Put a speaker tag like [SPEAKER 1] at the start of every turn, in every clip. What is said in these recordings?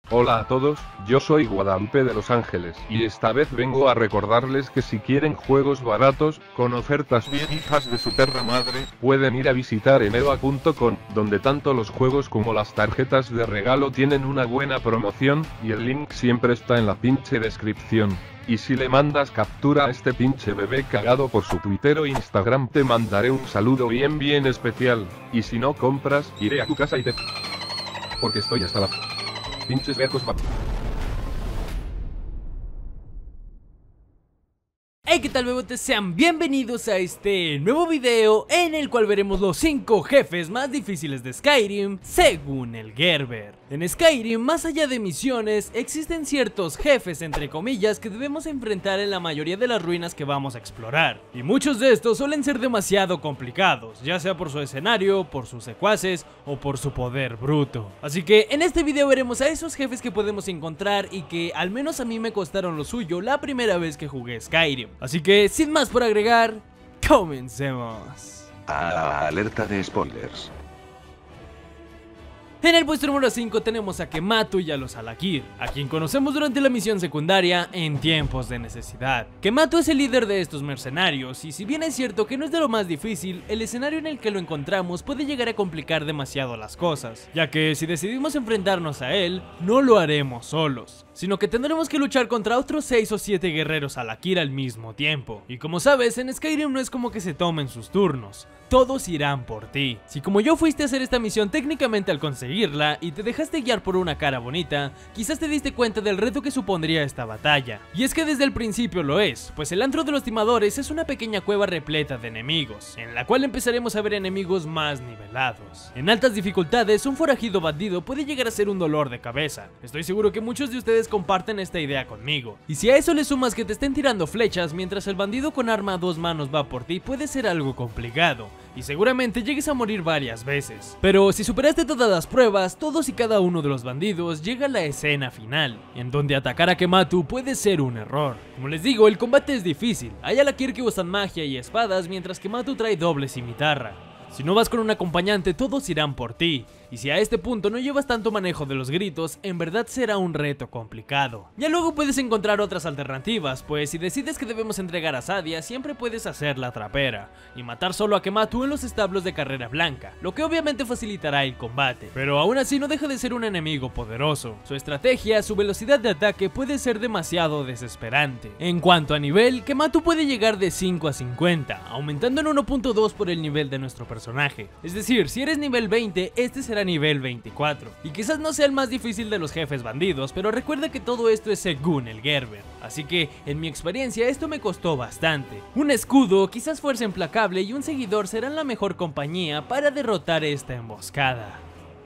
[SPEAKER 1] Hola a todos, yo soy Guadalupe de Los Ángeles, y esta vez vengo a recordarles que si quieren juegos baratos, con ofertas bien hijas de su perra madre, pueden ir a visitar eneva.com, donde tanto los juegos como las tarjetas de regalo tienen una buena promoción, y el link siempre está en la pinche descripción. Y si le mandas captura a este pinche bebé cagado por su Twitter o Instagram, te mandaré un saludo bien especial, y si no compras, iré a tu casa y te... porque estoy hasta la... pinches vergos.
[SPEAKER 2] Hey, ¿qué tal, bebotes? Sean bienvenidos a este nuevo video en el cual veremos los 5 jefes más difíciles de Skyrim según el Gerber. En Skyrim, más allá de misiones, existen ciertos jefes entre comillas que debemos enfrentar en la mayoría de las ruinas que vamos a explorar. Y muchos de estos suelen ser demasiado complicados, ya sea por su escenario, por sus secuaces o por su poder bruto. Así que en este video veremos a esos jefes que podemos encontrar y que al menos a mí me costaron lo suyo la primera vez que jugué Skyrim. Así que, sin más por agregar, comencemos.
[SPEAKER 3] Alerta de spoilers.
[SPEAKER 2] En el puesto número 5 tenemos a Kematu y a los Al'Akir, a quien conocemos durante la misión secundaria en tiempos de necesidad. Kematu es el líder de estos mercenarios, y si bien es cierto que no es de lo más difícil, el escenario en el que lo encontramos puede llegar a complicar demasiado las cosas, ya que si decidimos enfrentarnos a él, no lo haremos solos, sino que tendremos que luchar contra otros 6 o 7 guerreros Al'Akir al mismo tiempo. Y como sabes, en Skyrim no es como que se tomen sus turnos, todos irán por ti. Si como yo fuiste a hacer esta misión técnicamente al conseguirla y te dejaste guiar por una cara bonita, quizás te diste cuenta del reto que supondría esta batalla. Y es que desde el principio lo es, pues el antro de los timadores es una pequeña cueva repleta de enemigos, en la cual empezaremos a ver enemigos más nivelados. En altas dificultades, un forajido bandido puede llegar a ser un dolor de cabeza. Estoy seguro que muchos de ustedes comparten esta idea conmigo. Y si a eso le sumas que te estén tirando flechas mientras el bandido con arma a 2 manos va por ti, puede ser algo complicado, y seguramente llegues a morir varias veces. Pero si superaste todas las pruebas, todos y cada uno de los bandidos, llega la escena final, en donde atacar a Kematu puede ser un error. Como les digo, el combate es difícil. Hay Al'Akir que usan magia y espadas, mientras que Kematu trae dobles y guitarra. Si no vas con un acompañante, todos irán por ti, y si a este punto no llevas tanto manejo de los gritos, en verdad será un reto complicado. Ya luego puedes encontrar otras alternativas, pues si decides que debemos entregar a Sadia, siempre puedes hacer la trapera y matar solo a Kematu en los establos de Carrera Blanca, lo que obviamente facilitará el combate, pero aún así no deja de ser un enemigo poderoso. Su estrategia, su velocidad de ataque puede ser demasiado desesperante. En cuanto a nivel, Kematu puede llegar de 5 a 50, aumentando en 1.2 por el nivel de nuestro personaje. Es decir, si eres nivel 20, este será nivel 24, y quizás no sea el más difícil de los jefes bandidos, pero recuerda que todo esto es según el Gerber, así que en mi experiencia esto me costó bastante. Un escudo, quizás fuerza implacable y un seguidor serán la mejor compañía para derrotar esta emboscada.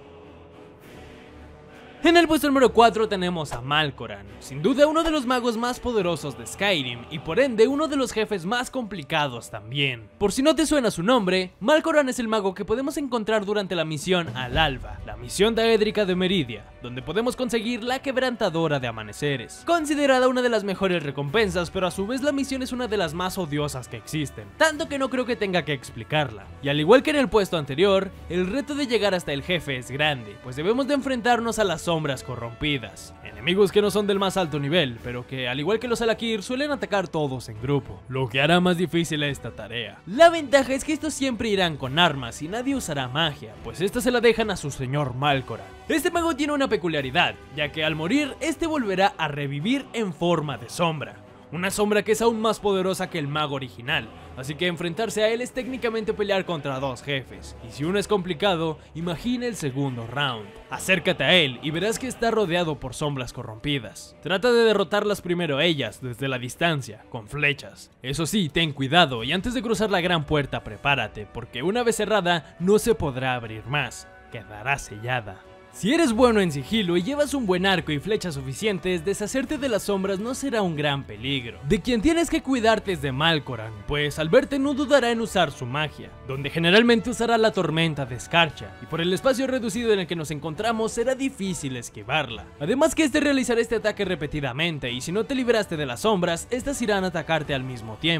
[SPEAKER 2] En el puesto número 4 tenemos a Malkoran, sin duda uno de los magos más poderosos de Skyrim y por ende uno de los jefes más complicados también. Por si no te suena su nombre, Malkoran es el mago que podemos encontrar durante la misión Al Alba, la misión daédrica de Meridia, donde podemos conseguir la Quebrantadora de Amaneceres, considerada una de las mejores recompensas, pero a su vez la misión es una de las más odiosas que existen, tanto que no creo que tenga que explicarla. Y al igual que en el puesto anterior, el reto de llegar hasta el jefe es grande, pues debemos de enfrentarnos a las sombras corrompidas, enemigos que no son del más alto nivel, pero que al igual que los Al'Akir suelen atacar todos en grupo, lo que hará más difícil esta tarea. La ventaja es que estos siempre irán con armas y nadie usará magia, pues esta se la dejan a su señor Malkoran. Este mago tiene una peculiaridad, ya que al morir este volverá a revivir en forma de sombra. Una sombra que es aún más poderosa que el mago original, así que enfrentarse a él es técnicamente pelear contra 2 jefes, y si uno es complicado, imagina el segundo round. Acércate a él y verás que está rodeado por sombras corrompidas. Trata de derrotarlas primero a ellas, desde la distancia, con flechas. Eso sí, ten cuidado y antes de cruzar la gran puerta prepárate, porque una vez cerrada no se podrá abrir más, quedará sellada. Si eres bueno en sigilo y llevas un buen arco y flechas suficientes, deshacerte de las sombras no será un gran peligro. De quien tienes que cuidarte es de Malkoran, pues al verte no dudará en usar su magia, donde generalmente usará la tormenta de escarcha, y por el espacio reducido en el que nos encontramos será difícil esquivarla. Además que este realizará este ataque repetidamente, y si no te libraste de las sombras, estas irán a atacarte al mismo tiempo,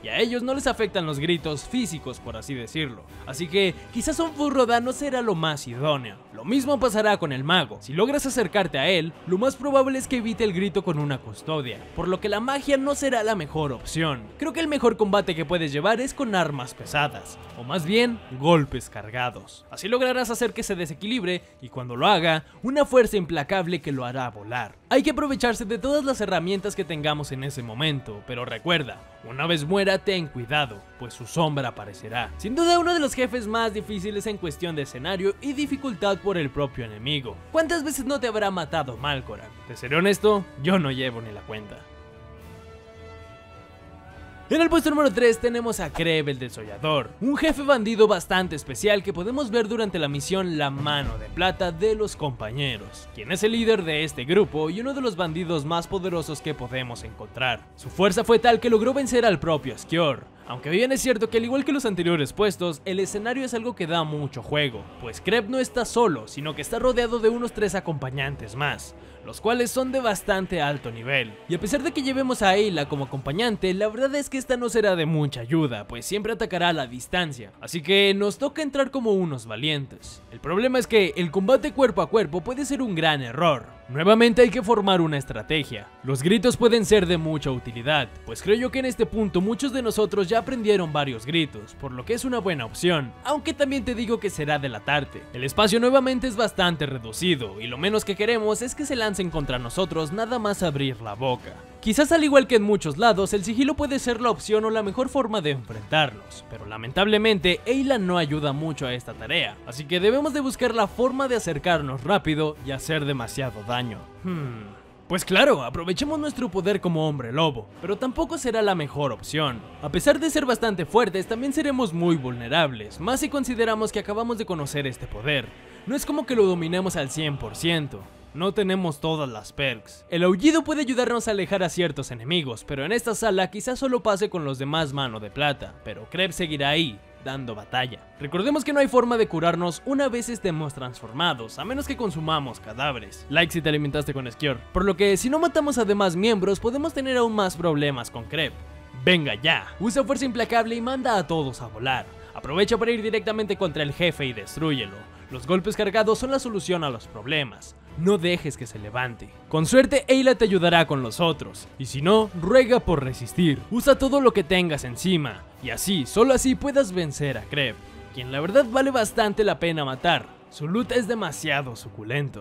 [SPEAKER 2] y a ellos no les afectan los gritos físicos, por así decirlo. Así que quizás un Furroda no será lo más idóneo. Lo mismo pasará con el mago. Si logras acercarte a él, lo más probable es que evite el grito con una custodia, por lo que la magia no será la mejor opción. Creo que el mejor combate que puedes llevar es con armas pesadas, o más bien golpes cargados. Así lograrás hacer que se desequilibre y cuando lo haga, una fuerza implacable que lo hará volar. Hay que aprovecharse de todas las herramientas que tengamos en ese momento, pero recuerda, una vez muera ten cuidado, pues su sombra aparecerá. Sin duda uno de los jefes más difíciles en cuestión de escenario y dificultad por el propio enemigo. ¿Cuántas veces no te habrá matado Malkoran? Te seré honesto, yo no llevo ni la cuenta. En el puesto número 3 tenemos a Kreb el Desollador, un jefe bandido bastante especial que podemos ver durante la misión La Mano de Plata de los Compañeros, quien es el líder de este grupo y uno de los bandidos más poderosos que podemos encontrar. Su fuerza fue tal que logró vencer al propio Ascior, aunque bien es cierto que al igual que los anteriores puestos, el escenario es algo que da mucho juego, pues Kreb no está solo, sino que está rodeado de unos 3 acompañantes más, los cuales son de bastante alto nivel. Y a pesar de que llevemos a Ayla como acompañante, la verdad es que esta no será de mucha ayuda, pues siempre atacará a la distancia, así que nos toca entrar como unos valientes. El problema es que el combate cuerpo a cuerpo puede ser un gran error. Nuevamente hay que formar una estrategia. Los gritos pueden ser de mucha utilidad, pues creo yo que en este punto muchos de nosotros ya aprendieron varios gritos, por lo que es una buena opción, aunque también te digo que será delatarte. El espacio nuevamente es bastante reducido, y lo menos que queremos es que se lancen contra nosotros nada más abrir la boca. Quizás al igual que en muchos lados, el sigilo puede ser la opción o la mejor forma de enfrentarlos, pero lamentablemente Ayla no ayuda mucho a esta tarea, así que debemos de buscar la forma de acercarnos rápido y hacer demasiado daño. Pues claro, aprovechemos nuestro poder como hombre lobo, pero tampoco será la mejor opción. A pesar de ser bastante fuertes, también seremos muy vulnerables, más si consideramos que acabamos de conocer este poder. No es como que lo dominemos al 100%. No tenemos todas las perks. El aullido puede ayudarnos a alejar a ciertos enemigos, pero en esta sala quizás solo pase con los demás Mano de Plata, pero Kreb seguirá ahí, dando batalla. Recordemos que no hay forma de curarnos una vez estemos transformados, a menos que consumamos cadáveres. Like si te alimentaste con Ascior. Por lo que si no matamos a demás miembros, podemos tener aún más problemas con Kreb. Venga ya, usa fuerza implacable y manda a todos a volar. Aprovecha para ir directamente contra el jefe y destrúyelo. Los golpes cargados son la solución a los problemas. No dejes que se levante. Con suerte Ayla te ayudará con los otros, y si no, ruega por resistir. Usa todo lo que tengas encima, y así, solo así puedas vencer a Kreb, quien la verdad vale bastante la pena matar. Su loot es demasiado suculento.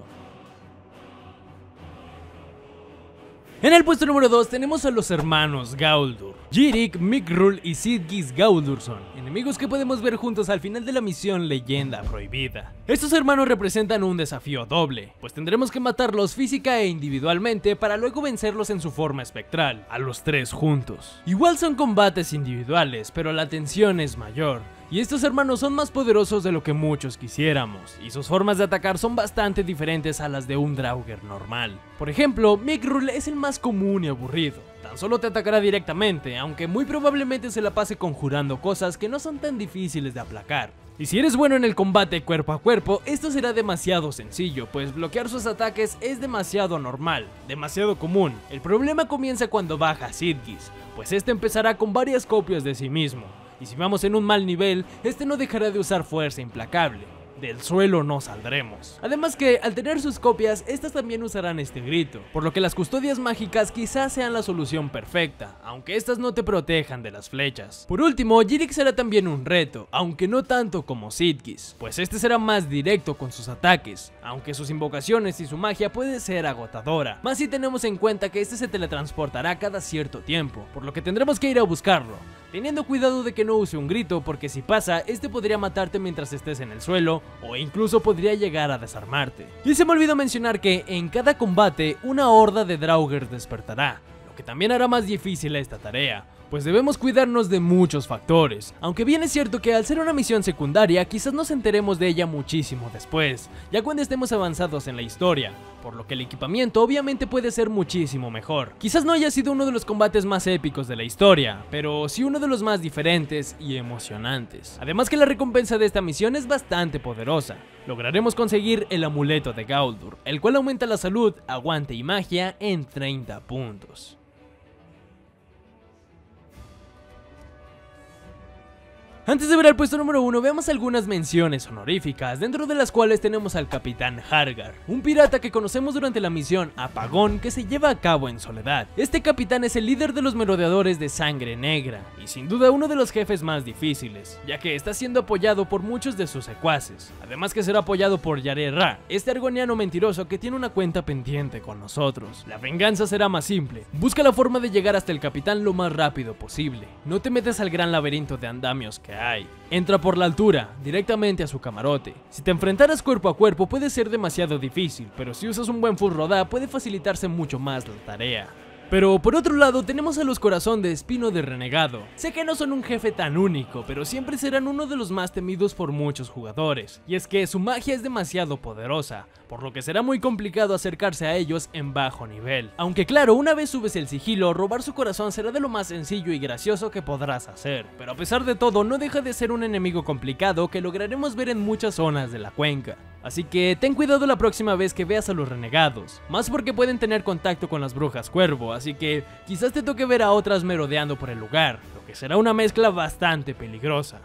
[SPEAKER 2] En el puesto número 2 tenemos a los hermanos Gauldur, Jirik, Mikrul y Sidgis Gauldursson, enemigos que podemos ver juntos al final de la misión Leyenda Prohibida. Estos hermanos representan un desafío doble, pues tendremos que matarlos física e individualmente para luego vencerlos en su forma espectral, a los 3 juntos. Igual son combates individuales, pero la tensión es mayor. Y estos hermanos son más poderosos de lo que muchos quisiéramos, y sus formas de atacar son bastante diferentes a las de un Draugr normal. Por ejemplo, Mikrul es el más común y aburrido. Tan solo te atacará directamente, aunque muy probablemente se la pase conjurando cosas que no son tan difíciles de aplacar. Y si eres bueno en el combate cuerpo a cuerpo, esto será demasiado sencillo, pues bloquear sus ataques es demasiado normal, demasiado común. El problema comienza cuando baja Sidgis, pues este empezará con varias copias de sí mismo. Y si vamos en un mal nivel, este no dejará de usar fuerza implacable. Del suelo no saldremos. Además que, al tener sus copias, estas también usarán este grito, por lo que las custodias mágicas quizás sean la solución perfecta, aunque estas no te protejan de las flechas. Por último, Jirik será también un reto, aunque no tanto como Sidgis, pues este será más directo con sus ataques, aunque sus invocaciones y su magia puede ser agotadora, más si tenemos en cuenta que este se teletransportará cada cierto tiempo, por lo que tendremos que ir a buscarlo, teniendo cuidado de que no use un grito, porque si pasa, este podría matarte mientras estés en el suelo, o incluso podría llegar a desarmarte. Y se me olvidó mencionar que en cada combate una horda de Draugr despertará, lo que también hará más difícil esta tarea, pues debemos cuidarnos de muchos factores, aunque bien es cierto que al ser una misión secundaria quizás nos enteremos de ella muchísimo después, ya cuando estemos avanzados en la historia, por lo que el equipamiento obviamente puede ser muchísimo mejor. Quizás no haya sido uno de los combates más épicos de la historia, pero sí uno de los más diferentes y emocionantes. Además que la recompensa de esta misión es bastante poderosa. Lograremos conseguir el amuleto de Gauldur, el cual aumenta la salud, aguante y magia en 30 puntos. Antes de ver al puesto número 1, veamos algunas menciones honoríficas, dentro de las cuales tenemos al Capitán Hargar, un pirata que conocemos durante la misión Apagón que se lleva a cabo en Soledad. Este capitán es el líder de los merodeadores de Sangre Negra, y sin duda uno de los jefes más difíciles, ya que está siendo apoyado por muchos de sus secuaces, además que será apoyado por Yare-Ra, este argoniano mentiroso que tiene una cuenta pendiente con nosotros. La venganza será más simple, busca la forma de llegar hasta el capitán lo más rápido posible, no te metes al gran laberinto de andamios que hay. Entra por la altura, directamente a su camarote. Si te enfrentaras cuerpo a cuerpo puede ser demasiado difícil, pero si usas un buen full rodá puede facilitarse mucho más la tarea. Pero por otro lado tenemos a los Corazón de Espino de Renegado. Sé que no son un jefe tan único, pero siempre serán uno de los más temidos por muchos jugadores, y es que su magia es demasiado poderosa, por lo que será muy complicado acercarse a ellos en bajo nivel. Aunque claro, una vez subes el sigilo, robar su corazón será de lo más sencillo y gracioso que podrás hacer, pero a pesar de todo no deja de ser un enemigo complicado que lograremos ver en muchas zonas de la cuenca. Así que ten cuidado la próxima vez que veas a los renegados, más porque pueden tener contacto con las brujas cuervo, así que quizás te toque ver a otras merodeando por el lugar, lo que será una mezcla bastante peligrosa.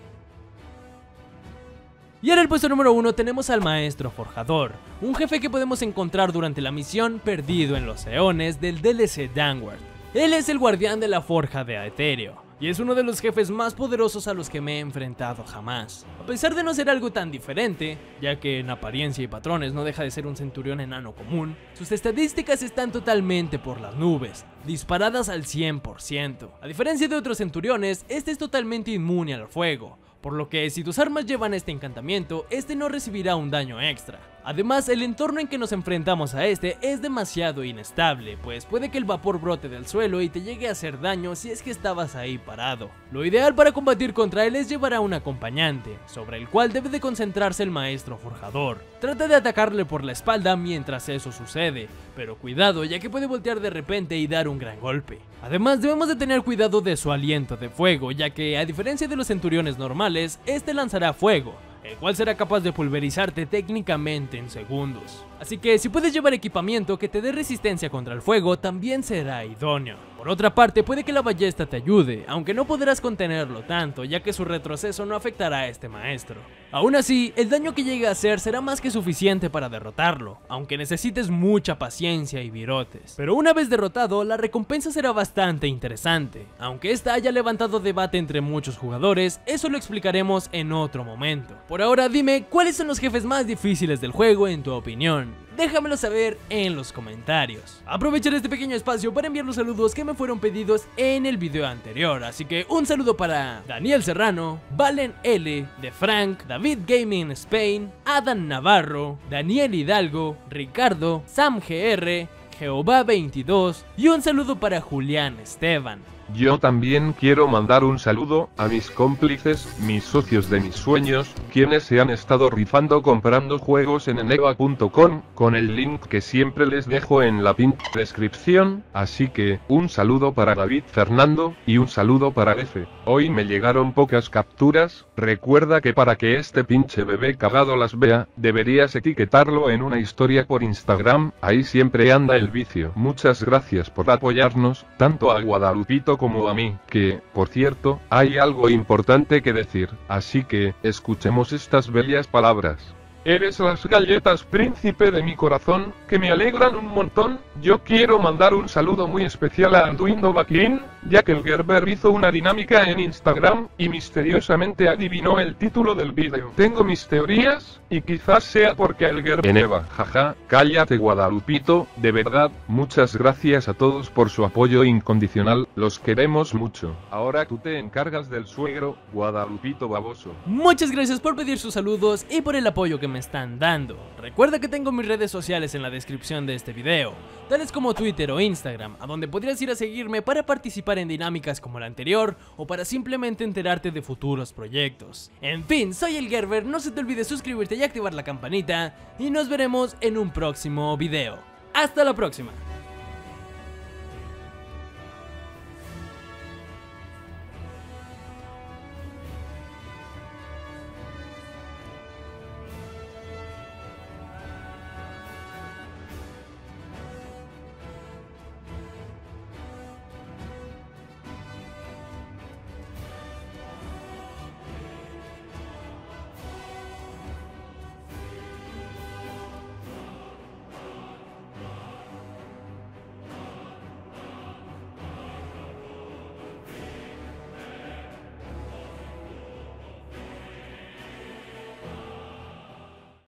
[SPEAKER 2] Y en el puesto número 1 tenemos al Maestro Forjador, un jefe que podemos encontrar durante la misión Perdido en los Eones del DLC Downward. Él es el guardián de la forja de Aethereo, y es uno de los jefes más poderosos a los que me he enfrentado jamás. A pesar de no ser algo tan diferente, ya que en apariencia y patrones no deja de ser un centurión enano común, sus estadísticas están totalmente por las nubes, disparadas al 100%. A diferencia de otros centuriones, este es totalmente inmune al fuego, por lo que si tus armas llevan este encantamiento, este no recibirá un daño extra. Además, el entorno en que nos enfrentamos a este es demasiado inestable, pues puede que el vapor brote del suelo y te llegue a hacer daño si es que estabas ahí parado. Lo ideal para combatir contra él es llevar a un acompañante, sobre el cual debe de concentrarse el Maestro Forjador. Trata de atacarle por la espalda mientras eso sucede, pero cuidado ya que puede voltear de repente y dar un gran golpe. Además, debemos de tener cuidado de su aliento de fuego, ya que a diferencia de los centuriones normales, este lanzará fuego, el cual será capaz de pulverizarte técnicamente en segundos. Así que si puedes llevar equipamiento que te dé resistencia contra el fuego, también será idóneo. Por otra parte, puede que la ballesta te ayude, aunque no podrás contenerlo tanto, ya que su retroceso no afectará a este maestro. Aún así, el daño que llegue a hacer será más que suficiente para derrotarlo, aunque necesites mucha paciencia y virotes. Pero una vez derrotado, la recompensa será bastante interesante. Aunque esta haya levantado debate entre muchos jugadores, eso lo explicaremos en otro momento. Por ahora dime, ¿cuáles son los jefes más difíciles del juego en tu opinión? Déjamelo saber en los comentarios. Aprovecharé este pequeño espacio para enviar los saludos que me fueron pedidos en el video anterior, así que un saludo para Daniel Serrano, Valen L, De Frank, David Gaming Spain, Adam Navarro, Daniel Hidalgo, Ricardo, Sam GR, Jehová 22 y un saludo para Julián Esteban.
[SPEAKER 1] Yo también quiero mandar un saludo a mis cómplices, mis socios de mis sueños, quienes se han estado rifando comprando juegos en eneva.com, con el link que siempre les dejo en la pinche descripción, así que, un saludo para David Fernando, y un saludo para F. Hoy me llegaron pocas capturas, recuerda que para que este pinche bebé cagado las vea, deberías etiquetarlo en una historia por Instagram, ahí siempre anda el vicio. Muchas gracias por apoyarnos, tanto a Guadalupito como a mí, que, por cierto, hay algo importante que decir, así que, escuchemos estas bellas palabras. Eres las galletas príncipe de mi corazón, que me alegran un montón. Yo quiero mandar un saludo muy especial a Arduino Baquín, ya que el Gerber hizo una dinámica en Instagram, y misteriosamente adivinó el título del vídeo. Tengo mis teorías, y quizás sea porque el Gerber... Eneva, jaja, cállate Guadalupito, de verdad, muchas gracias a todos por su apoyo incondicional, los queremos mucho. Ahora tú te encargas del suegro, Guadalupito baboso.
[SPEAKER 2] Muchas gracias por pedir sus saludos y por el apoyo que me están dando. Recuerda que tengo mis redes sociales en la descripción de este video, tales como Twitter o Instagram, a donde podrías ir a seguirme para participar en dinámicas como la anterior o para simplemente enterarte de futuros proyectos. En fin, soy el Gerber, no se te olvide suscribirte y activar la campanita y nos veremos en un próximo video. ¡Hasta la próxima!